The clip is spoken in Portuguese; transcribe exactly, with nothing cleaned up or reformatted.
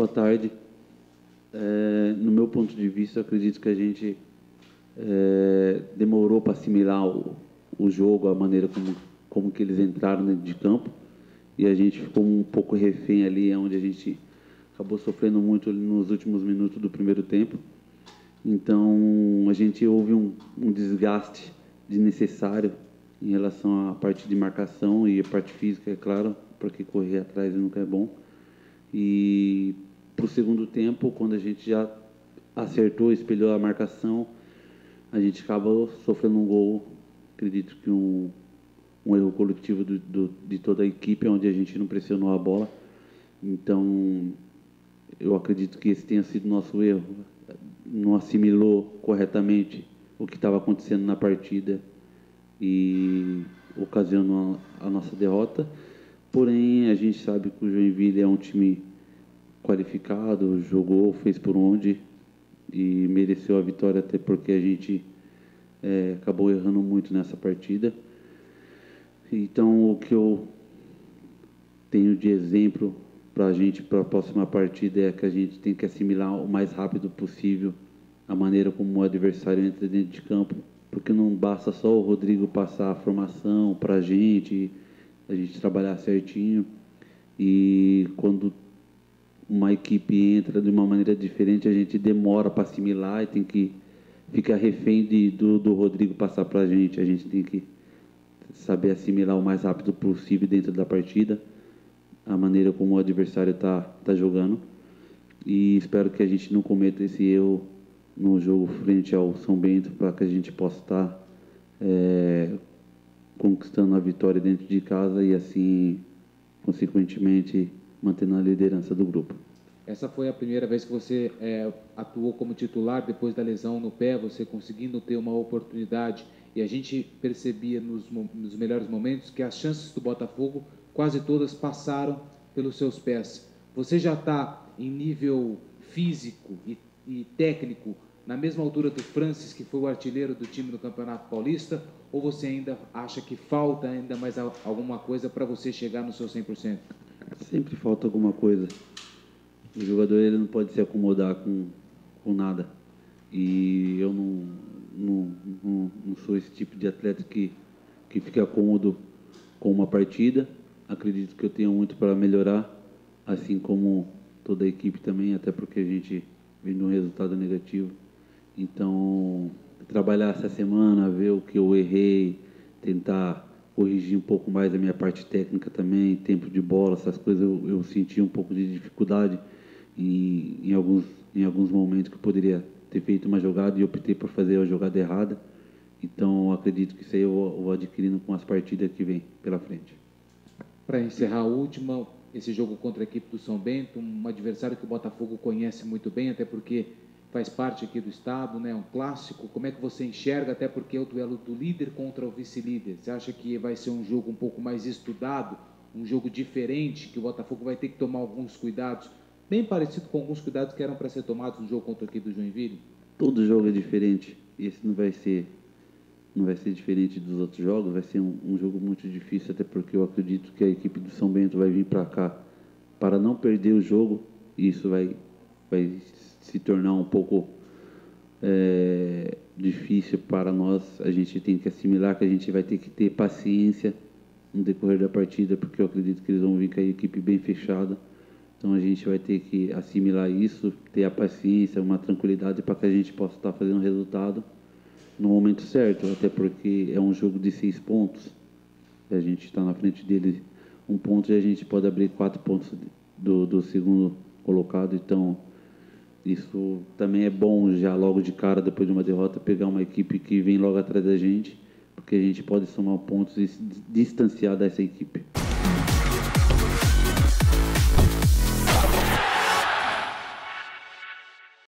boa tarde. É, no meu ponto de vista, eu acredito que a gente é, demorou para assimilar o, o jogo, a maneira como, como que eles entraram dentro de campo, e a gente ficou um pouco refém ali, onde a gente acabou sofrendo muito nos últimos minutos do primeiro tempo. Então, a gente houve um, um desgaste desnecessário em relação à parte de marcação e a parte física, é claro, porque correr atrás nunca é bom. E para o segundo tempo, quando a gente já acertou, espelhou a marcação, a gente acabou sofrendo um gol, acredito que um, um erro coletivo do, do, de toda a equipe, onde a gente não pressionou a bola. Então, eu acredito que esse tenha sido nosso erro. Não assimilou corretamente o que estava acontecendo na partida e ocasionou a nossa derrota. Porém, a gente sabe que o Joinville é um time qualificado, jogou, fez por onde e mereceu a vitória, até porque a gente é, acabou errando muito nessa partida. Então, o que eu tenho de exemplo para a gente, para a próxima partida, é que a gente tem que assimilar o mais rápido possível a maneira como o adversário entra dentro de campo, porque não basta só o Rodrigo passar a formação para a gente, a gente trabalhar certinho, e quando uma equipe entra de uma maneira diferente, a gente demora para assimilar e tem que ficar refém de, do, do Rodrigo passar para a gente. A gente tem que saber assimilar o mais rápido possível dentro da partida, a maneira como o adversário está tá jogando, e espero que a gente não cometa esse erro no jogo frente ao São Bento, para que a gente possa estar é, conquistando a vitória dentro de casa e assim, consequentemente, mantendo a liderança do grupo. Essa foi a primeira vez que você é, atuou como titular depois da lesão no pé, você conseguindo ter uma oportunidade, e a gente percebia nos, nos melhores momentos que as chances do Botafogo quase todas passaram pelos seus pés. Você já está em nível físico e, e técnico na mesma altura do Francis, que foi o artilheiro do time no Campeonato Paulista, ou você ainda acha que falta ainda mais alguma coisa para você chegar no seu cem por cento? Sempre falta alguma coisa. O jogador ele não pode se acomodar com, com nada. E eu não, não, não, não sou esse tipo de atleta que, que fica cômodo com uma partida. Acredito que eu tenho muito para melhorar, assim como toda a equipe também, até porque a gente vem de um resultado negativo. Então, trabalhar essa semana, ver o que eu errei, tentar corrigir um pouco mais a minha parte técnica também, tempo de bola, essas coisas eu, eu senti um pouco de dificuldade em, em, alguns, em alguns momentos que eu poderia ter feito uma jogada e optei por fazer a jogada errada. Então, acredito que isso aí eu vou, eu vou adquirindo com as partidas que vem pela frente. Para encerrar a última, esse jogo contra a equipe do São Bento, um adversário que o Botafogo conhece muito bem, até porque faz parte aqui do estado, né? Um clássico. Como é que você enxerga, até porque é o duelo do líder contra o vice-líder? Você acha que vai ser um jogo um pouco mais estudado, um jogo diferente, que o Botafogo vai ter que tomar alguns cuidados, bem parecido com alguns cuidados que eram para ser tomados no jogo contra a equipe do Joinville? Todo jogo é diferente. Esse não vai ser, não vai ser diferente dos outros jogos. Vai ser um, um jogo muito difícil, até porque eu acredito que a equipe do São Bento vai vir para cá para não perder o jogo, e isso vai, vai se tornar um pouco é, difícil para nós. A gente tem que assimilar que a gente vai ter que ter paciência no decorrer da partida, porque eu acredito que eles vão vir com a equipe bem fechada. Então a gente vai ter que assimilar isso, ter a paciência, uma tranquilidade para que a gente possa estar fazendo resultado no momento certo, até porque é um jogo de seis pontos. A gente está na frente deles um ponto e a gente pode abrir quatro pontos do, do segundo colocado. Então isso também é bom já logo de cara, depois de uma derrota, pegar uma equipe que vem logo atrás da gente, porque a gente pode somar pontos e se distanciar dessa equipe.